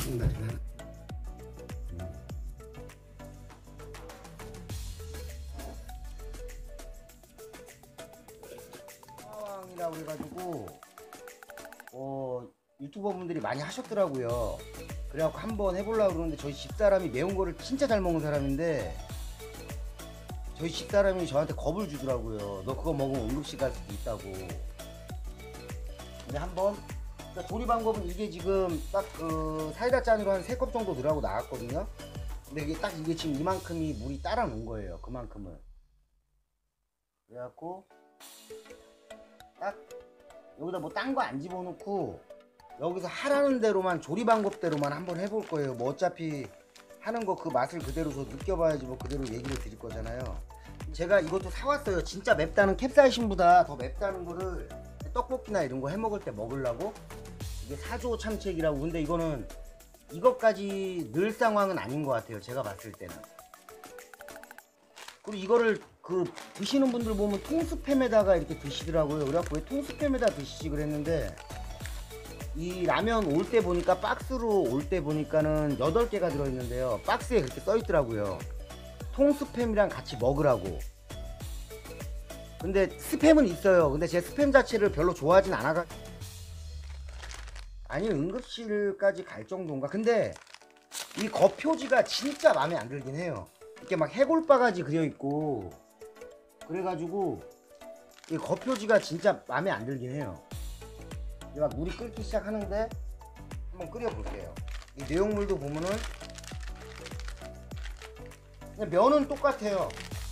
네. 상황이라고 해가지고 유튜버 분들이 많이 하셨더라고요. 그래갖고 한번 해보려고 그러는데 저희 집사람이 매운 거를 진짜 잘 먹는 사람인데 저희 집사람이 저한테 겁을 주더라고요. 너 그거 먹으면 응급실 갈 수도 있다고. 근데 한번 그러니까 조리 방법은 이게 지금 딱 그 사이다 잔으로 한 3컵 정도 넣으라고 나왔거든요. 근데 이게 딱 이게 지금 이만큼이 물이 따라 놓은 거예요. 그만큼을. 그래갖고 딱 여기다 뭐 딴 거 안 집어넣고 여기서 하라는 대로만 조리 방법대로만 한번 해볼 거예요. 뭐 어차피 하는 거 그 맛을 그대로 저 느껴봐야지 뭐 그대로 얘기를 드릴 거잖아요. 제가 이것도 사왔어요. 진짜 맵다는 캡사이신보다 더 맵다는 거를 떡볶이나 이런 거 해 먹을 때 먹으려고. 이게 사조 참치액이라고. 근데 이거는 이것까지 넣을 상황은 아닌 것 같아요. 제가 봤을 때는. 그리고 이거를 그 드시는 분들 보면 통스팸에다가 이렇게 드시더라고요. 그래갖고 왜 통스팸에다 드시지 그랬는데 이 라면 올 때 보니까 박스로 올 때 보니까는 8개가 들어있는데요. 박스에 그렇게 써있더라고요. 통스팸이랑 같이 먹으라고. 근데 스팸은 있어요. 근데 제 스팸 자체를 별로 좋아하진 않아가. 아니 응급실까지 갈 정도인가. 근데 이 겉표지가 진짜 마음에 안 들긴 해요. 이렇게 막 해골바가지 그려있고 그래가지고 이 겉표지가 진짜 마음에 안 들긴 해요. 이제 막 물이 끓기 시작하는데 한번 끓여볼게요. 이 내용물도 보면은 그냥 면은 똑같아요.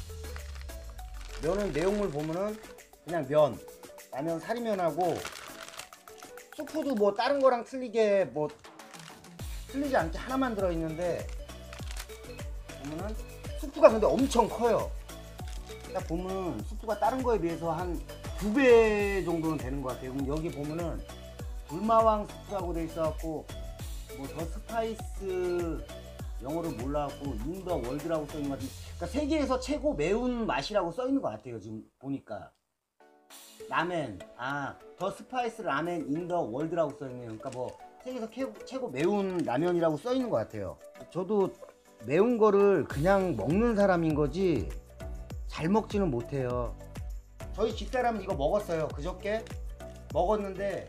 면은 내용물 보면은 그냥 면, 라면 사리면하고 수프도 뭐 다른 거랑 틀리게 뭐 틀리지 않게 하나만 들어있는데 보면은 수프가 근데 엄청 커요. 딱 보면은 수프가 다른 거에 비해서 한 2배 정도는 되는 것 같아요. 그럼 여기 보면은 불마왕 수프라고 돼 있어갖고 뭐 더 스파이스 영어를 몰라갖고 인더 월드라고 써있는 것 같은데, 그러니까 세계에서 최고 매운 맛이라고 써있는 것 같아요. 지금 보니까 라멘, 더 스파이스 라멘 인더 월드라고 써있네요. 그러니까 뭐 세계에서 최고 매운 라면이라고 써있는 것 같아요. 저도 매운 거를 그냥 먹는 사람인 거지 잘 먹지는 못해요. 저희 집사람은 이거 먹었어요. 그저께 먹었는데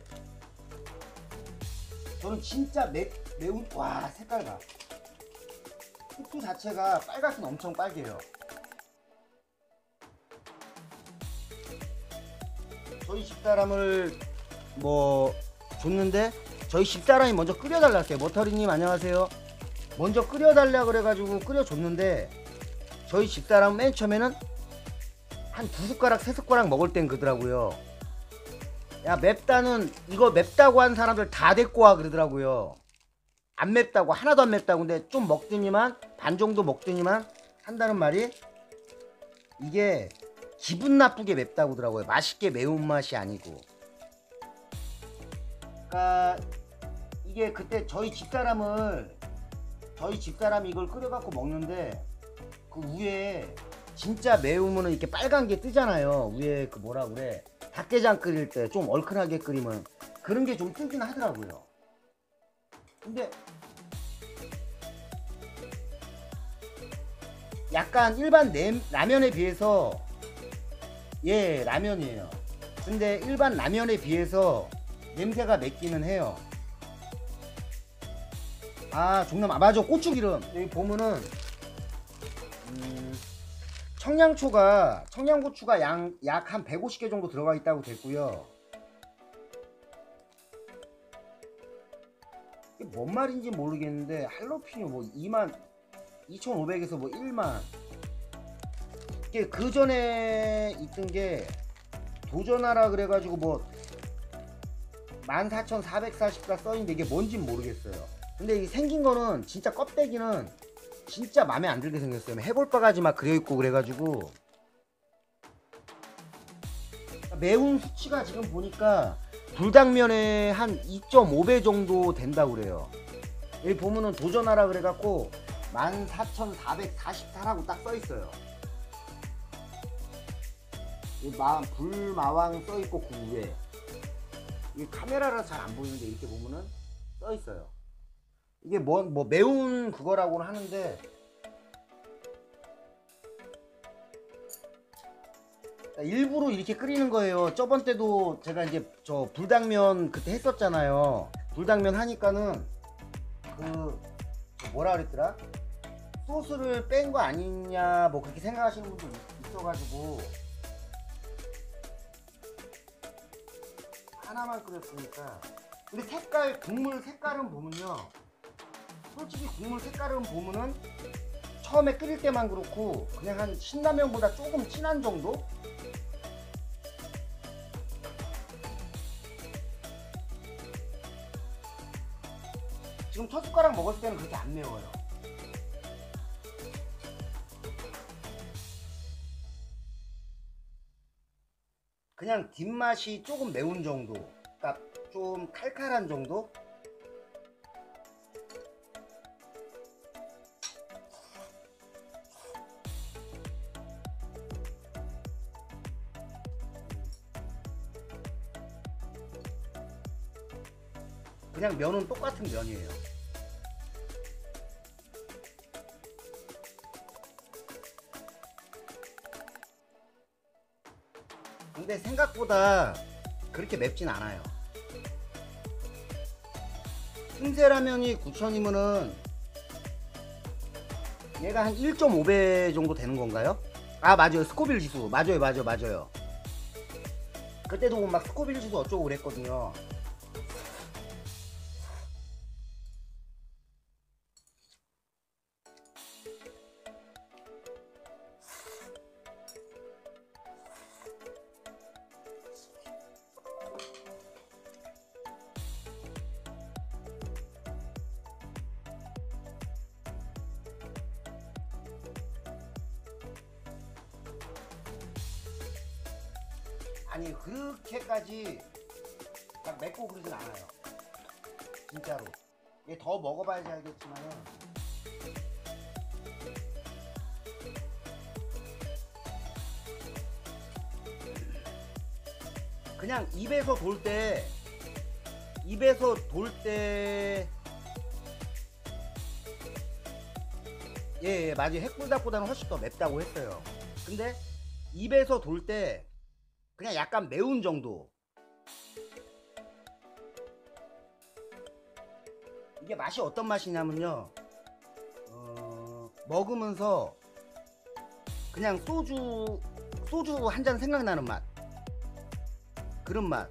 저는 진짜 매운, 와 색깔 봐. 스프 자체가 빨갛긴 엄청 빨개요. 저희 집사람을 뭐 줬는데 저희 집사람이 먼저 끓여달라 했어요. 머터리님 안녕하세요. 먼저 끓여달라 그래가지고 끓여줬는데 저희 집사람은 맨 처음에는 한 2숟가락 3숟가락 먹을 땐 그러더라고요. 야 맵다는, 이거 맵다고 한 사람들 다 데리고 와 그러더라고요. 안 맵다고, 하나도 안 맵다고. 근데 좀 먹더니만, 반 정도 먹더니만 한다는 말이 이게 기분 나쁘게 맵다고 하더라고요. 맛있게 매운맛이 아니고. 그러니까 이게 그때 저희 집사람이 이걸 끓여갖고 먹는데 그 위에 진짜 매우면은 이렇게 빨간 게 뜨잖아요. 위에 그 뭐라 그래, 닭게장 끓일 때 좀 얼큰하게 끓이면 그런 게 좀 뜨긴 하더라고요. 근데 약간 일반 라면에 비해서, 예 라면이에요. 근데 일반 라면에 비해서 냄새가 맵기는 해요. 종남, 맞아, 고추기름. 여기 보면은 청양고추가 약 한 150개 정도 들어가 있다고 됐고요. 이게 뭔 말인지 모르겠는데 할로피뇨 뭐 22,500에서 뭐 1만. 이게 그 전에 있던 게 도전하라 그래가지고 뭐 14,444 써있는데 이게 뭔진 모르겠어요. 근데 이 생긴 거는 진짜 껍데기는 진짜 마음에 안 들게 생겼어요. 해골바가지 막 그려있고 그래가지고. 매운 수치가 지금 보니까 불닭면에 한 2.5배 정도 된다고 그래요. 여기 보면은 도전하라 그래갖고 14,444라고 딱 써있어요. 불마왕 써있고 그 위에, 이 카메라라서 잘 안 보이는데 이렇게 보면은 써있어요. 이게 뭐 매운 그거라고는 하는데 일부러 이렇게 끓이는 거예요. 저번 때도 제가 이제 저 불당면 그때 했었잖아요. 불당면 하니까는 그 뭐라 그랬더라? 소스를 뺀 거 아니냐 뭐 그렇게 생각하시는 분도 있어가지고 하나만 끓였으니까. 근데 색깔, 국물 색깔은 보면요, 솔직히 국물 색깔은 보면은 처음에 끓일 때만 그렇고 그냥 한 신라면보다 조금 진한 정도? 지금 첫 숟가락 먹었을 때는 그렇게 안 매워요. 그냥 뒷맛이 조금 매운 정도, 그러니까 좀 칼칼한 정도? 그냥 면은 똑같은 면이에요. 근데 생각보다 그렇게 맵진 않아요. 틈새라면이 9,000이면은 얘가 한 1.5배 정도 되는 건가요? 아 맞아요, 스코빌 지수 맞아요. 그때도 막 스코빌 지수 어쩌고 그랬거든요. 아니 그렇게까지 막 맵고 그러진 않아요. 진짜로. 얘 더 먹어봐야지 알겠지만은 그냥 입에서 돌 때 예, 맞아요. 핵불닭보다는 훨씬 더 맵다고 했어요. 근데 입에서 돌 때 그냥 약간 매운 정도. 이게 맛이 어떤 맛이냐면요, 먹으면서 그냥 소주 한 잔 생각나는 맛, 그런 맛.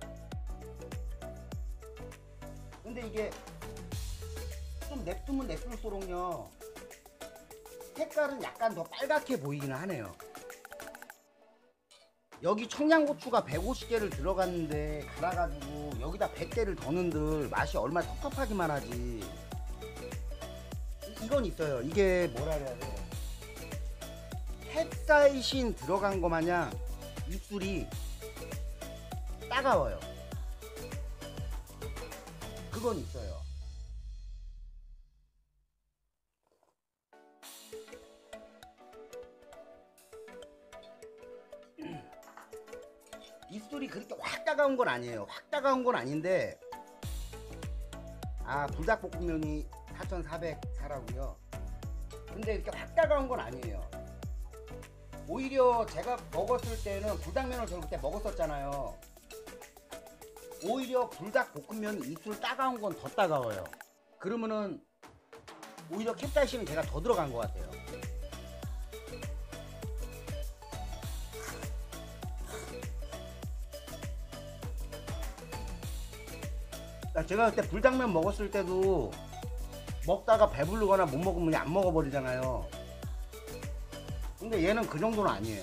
근데 이게 좀 냅두면 냅둘수록요 색깔은 약간 더 빨갛게 보이기는 하네요. 여기 청양고추가 150개를 들어갔는데 갈아가지고 여기다 100개를 더 넣은들 맛이 얼마나 텁텁하기만 하지. 이건 있어요. 이게 뭐라 그래야 돼, 캡사이신 들어간 거 마냥 입술이 따가워요. 그건 있어요. 입술이 그렇게 확 따가운 건 아니에요. 확 따가운 건 아닌데, 아 불닭볶음면이 4,400사라고요. 근데 이렇게 확 따가운 건 아니에요. 오히려 제가 먹었을 때는 불닭면을 저 그때 먹었었잖아요. 오히려 불닭볶음면이 입술 따가운 건 더 따가워요. 그러면은 오히려 캡사이신은 제가 더 들어간 것 같아요. 제가 그때 불닭면 먹었을 때도 먹다가 배부르거나 못 먹으면 안 먹어버리잖아요. 근데 얘는 그 정도는 아니에요.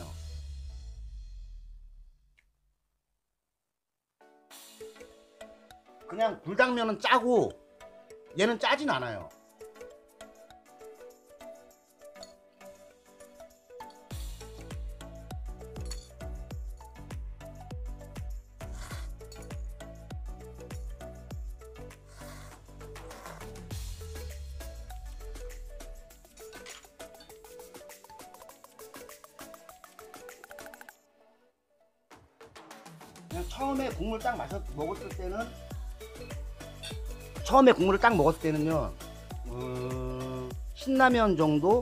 그냥 불닭면은 짜고 얘는 짜진 않아요. 그냥 처음에 국물 딱 먹었을 때는 처음에 국물을 딱 먹었을 때는요, 신라면 정도?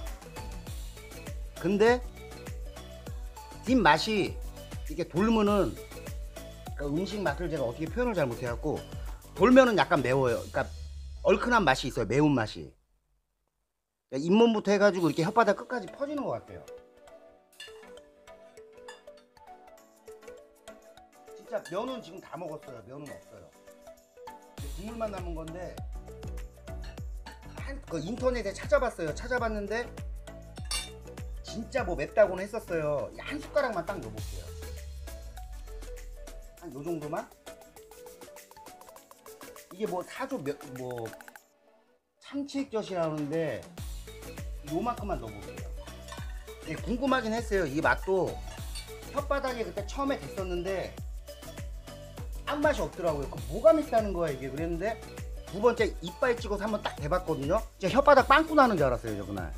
근데 뒷맛이 이렇게 돌면은, 그러니까 음식 맛을 제가 어떻게 표현을 잘 못해갖고, 돌면은 약간 매워요. 그러니까 얼큰한 맛이 있어요. 매운맛이. 그러니까 잇몸부터 해가지고 이렇게 혓바닥 끝까지 퍼지는 것 같아요. 진짜 면은 지금 다 먹었어요. 면은 없어요. 국물만 남은 건데, 그 인터넷에 찾아봤어요. 찾아봤는데 진짜 뭐 맵다고는 했었어요. 한 숟가락만 딱 넣어볼게요. 한 요 정도만. 이게 뭐 사조 뭐 참치액젓이라는데 요만큼만 넣어볼게요. 예, 궁금하긴 했어요. 이 맛도 혓바닥에 그때 처음에 됐었는데 아무 맛이 없더라고요. 그 뭐가 맵다는 거야 이게. 그랬는데 두 번째 이빨 찍어서 한번 딱 대봤거든요. 진짜 혓바닥 빵꾸 나는 줄 알았어요 저 그날.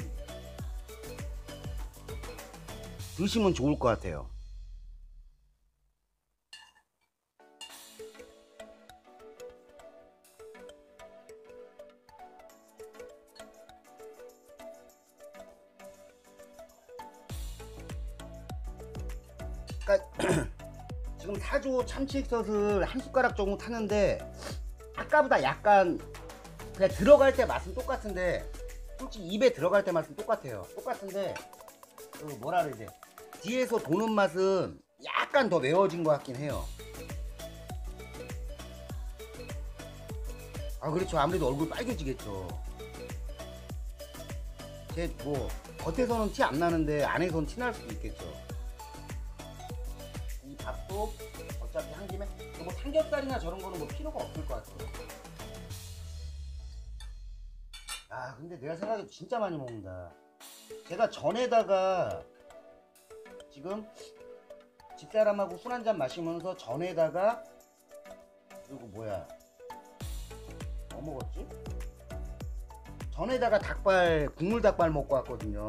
드시면 좋을 것 같아요. 그러니까 지금 사조 참치액젓을 한 숟가락 정도 타는데 아까보다 약간 그냥 들어갈 때 맛은 똑같은데, 솔직히 입에 들어갈 때 맛은 똑같아요. 똑같은데 그 뭐라 그러지, 뒤에서 도는 맛은 약간 더 매워진 것 같긴 해요. 아 그렇죠. 아무래도 얼굴 빨개지겠죠. 제 뭐 겉에서는 티 안 나는데 안에서는 티 날 수도 있겠죠. 이 밥도 어차피 한 김에 뭐 삼겹살이나 저런 거는 뭐 필요가 없을 것 같아요. 아 근데 내가 생각해도 진짜 많이 먹는다. 제가 전에다가 지금 집사람하고 술 한잔 마시면서 전에다가, 그리고 뭐야 뭐 먹었지? 전에다가 닭발, 국물 닭발 먹고 왔거든요.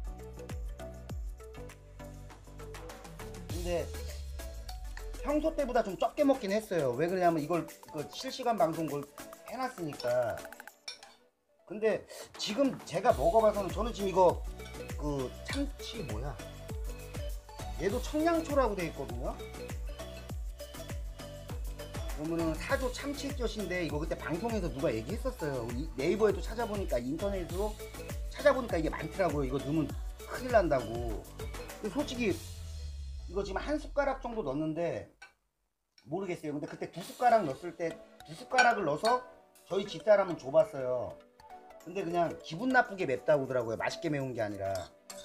근데 평소 때보다 좀 적게 먹긴 했어요. 왜 그러냐면 이걸 실시간 방송 걸 해놨으니까. 근데 지금 제가 먹어봐서는, 저는 지금 이거 그 참치 뭐야, 얘도 청양초라고 돼 있거든요. 보면은 사조 참치액젓인데, 이거 그때 방송에서 누가 얘기했었어요. 네이버에도 찾아보니까, 인터넷으로 찾아보니까 이게 많더라고요. 이거 넣으면 큰일 난다고. 근데 솔직히 이거 지금 한 숟가락 정도 넣었는데 모르겠어요. 근데 그때 두 숟가락 넣었을 때, 두 숟가락을 넣어서 저희 집사람은 줘봤어요. 근데 그냥 기분 나쁘게 맵다고 하더라고요. 맛있게 매운 게 아니라.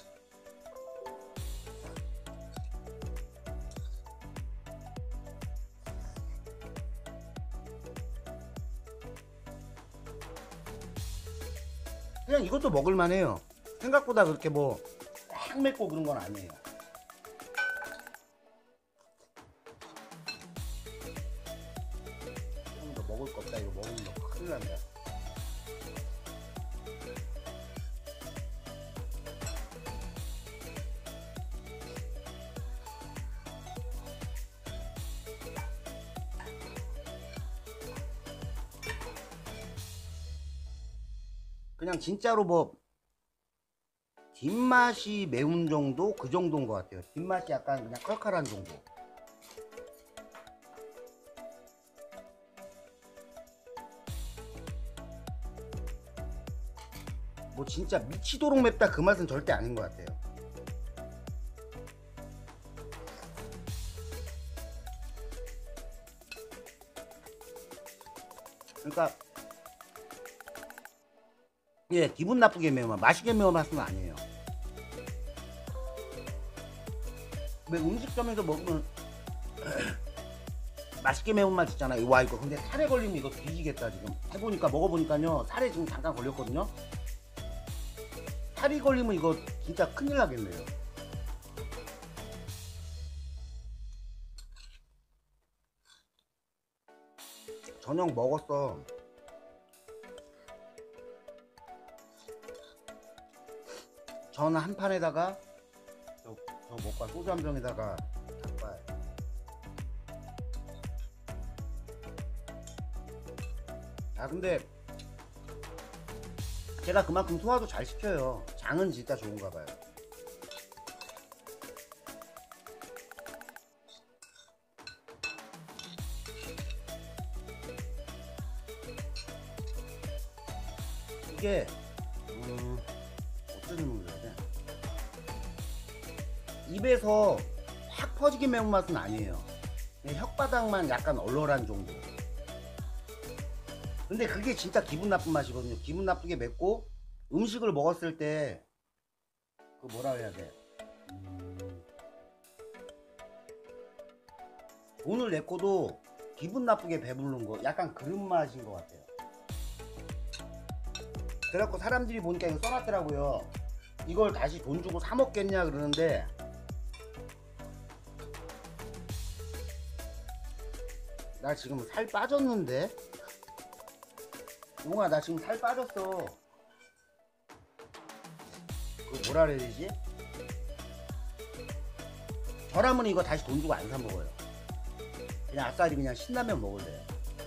그냥 이것도 먹을만해요. 생각보다 그렇게 뭐 확 맵고 그런 건 아니에요. 조금 더 먹을 거 없다. 이거 먹으면 너 큰일 난다. 그냥 진짜로 뭐 뒷맛이 매운 정도, 그 정도인 것 같아요. 뒷맛이 약간 그냥 칼칼한 정도. 뭐 진짜 미치도록 맵다 그 맛은 절대 아닌 것 같아요. 그러니까 예, 기분 나쁘게 매운 맛, 맛있게 매운 맛은 아니에요. 왜 음식점에서 먹으면 맛있게 매운맛 있잖아요. 와 이거 근데 살에 걸리면 이거 뒤지겠다. 지금 해보니까, 먹어보니까요, 살에 지금 잠깐 걸렸거든요. 살이 걸리면 이거 진짜 큰일 나겠네요. 저녁 먹었어. 전 한 판에다가 저 먹고 소주 한 병에다가 닭발. 아 근데 제가 그만큼 소화도 잘 시켜요. 장은 진짜 좋은가 봐요. 이게 어떤 의미로 해야 돼? 입에서 확 퍼지게 매운맛은 아니에요. 그냥 혓바닥만 약간 얼얼한 정도. 근데 그게 진짜 기분 나쁜 맛이거든요. 기분 나쁘게 맵고 음식을 먹었을 때 그 뭐라 해야 돼? 돈을 냈고도 기분 나쁘게 배부른 거 약간 그런 맛인 것 같아요. 그래갖고 사람들이 보니까 이거 써놨더라고요. 이걸 다시 돈 주고 사 먹겠냐 그러는데 나 지금 살 빠졌는데? 용아 나 지금 살 빠졌어. 그 뭐라 그래야 되지? 저라면 이거 다시 돈 주고 안 사 먹어요. 그냥 아싸리 그냥 신라면 먹을래요.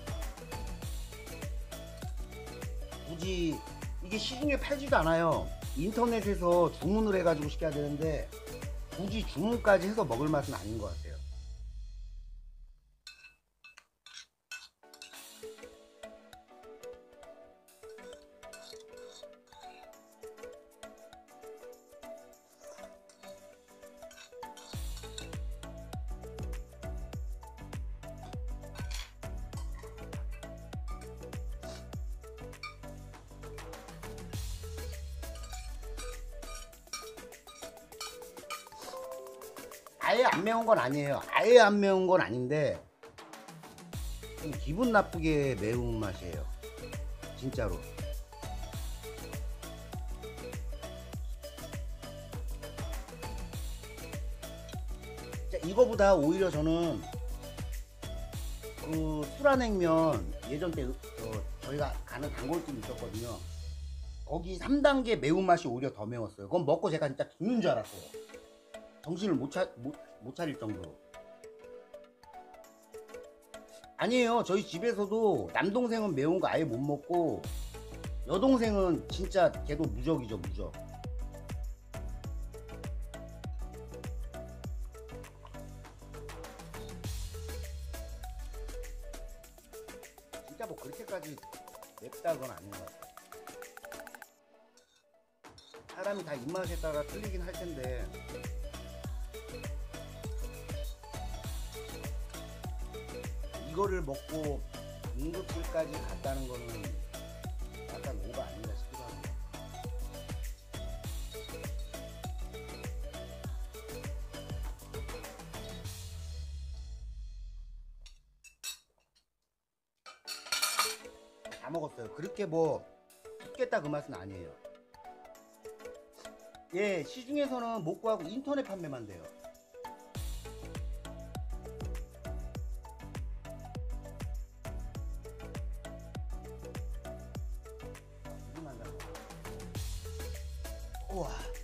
굳이 이게 시중에 팔지도 않아요. 인터넷에서 주문을 해가지고 시켜야 되는데 굳이 주문까지 해서 먹을 맛은 아닌 것 같아요. 아예 안 매운 건 아니에요. 아예 안 매운 건 아닌데 좀 기분 나쁘게 매운 맛이에요. 진짜로. 이거보다 오히려 저는 그 수라냉면 예전 때 저희가 가는 단골집이 있었거든요. 거기 3단계 매운맛이 오히려 더 매웠어요. 그건 먹고 제가 진짜 죽는 줄 알았어요. 정신을 못 차릴 정도로. 아니에요. 저희 집에서도 남동생은 매운 거 아예 못 먹고 여동생은 진짜 걔도 무적이죠, 무적. 진짜 뭐 그렇게까지 맵다건 아닌 것 같아요. 사람이 다 입맛에 따라 틀리긴 할 텐데 이거를 먹고 응급실까지 갔다는 거는 약간 오바 아닌가 싶기도 합니다. 다 먹었어요. 그렇게 뭐 죽겠다 그 맛은 아니에요. 예, 시중에서는 못 구하고 인터넷 판매만 돼요. 우와.